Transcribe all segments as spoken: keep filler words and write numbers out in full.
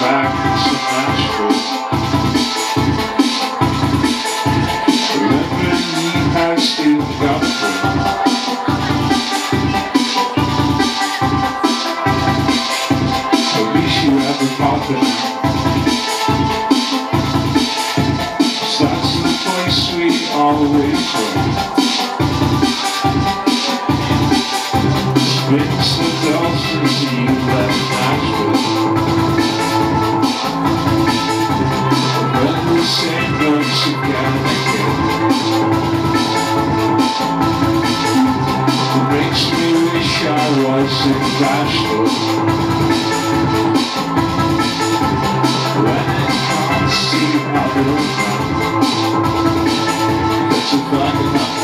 back to Nashville. Remember me has still got them. At least you have a poppin'. So that's the place we always were. Spins the dolls since you left Nashville. Remember the same notes again and again. It makes me wish I was in Nashville. When I can't see how to look now, that's a bug in my mind.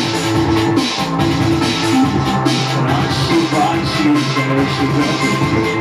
There's a